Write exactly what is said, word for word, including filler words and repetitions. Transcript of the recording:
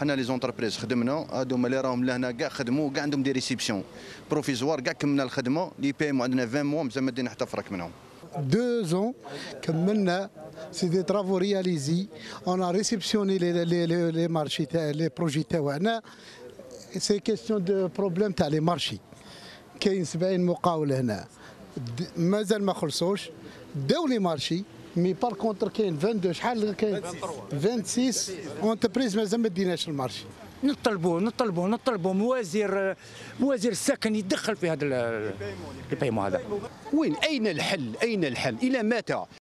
حنا لي زونتربريز خدمنا هذوما اللي راهم لهنا كاع خدموا كاع عندهم دي ريسيبسيون بروفيزوار كاع كملنا الخدمه لي بايمون عندنا عشرين موا مازال ما دينا حتى فرق منهم. Deux ans كملنا سي دي ترافو رياليزي اون ا ريسيبسيوني لي لي لي مارشي تاع لي بروجي تاعنا سي كيستيون دو بروبليم تاع لي مارشي كاين سبعين مقاول هنا مازال ما خلصوش داو لي مارشي مي بار كونتر كاين اثنين وعشرين شحال كاين ستة وعشرين اونتربريز مازال ما ديناش المارشي. نطلبوا نطلبوا نطلبوا موازير موازير السكن يدخل في هذا البيمون هذا. وين اين الحل؟ اين الحل؟ الى متى؟